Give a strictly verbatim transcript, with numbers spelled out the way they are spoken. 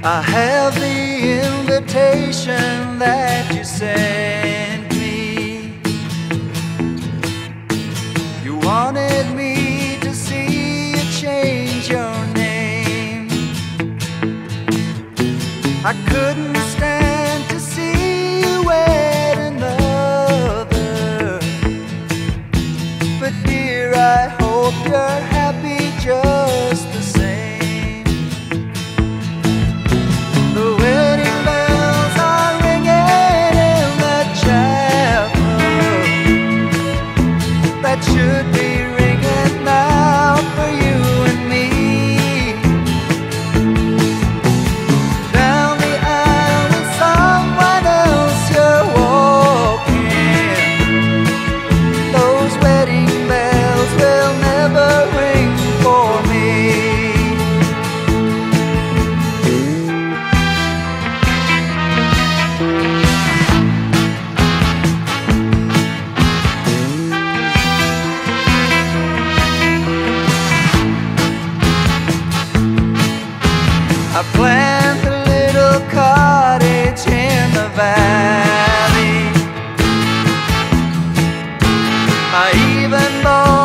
I have the invitation that you sent me. You wanted me to see you change your name. I couldn't stand to see you wed another, but dear, I hope you're happy just the same. Should be ringing out for you and me. Down the aisle with someone else you're walking. Those wedding bells will never ring for me. I planned a little cottage in the valley. I even bought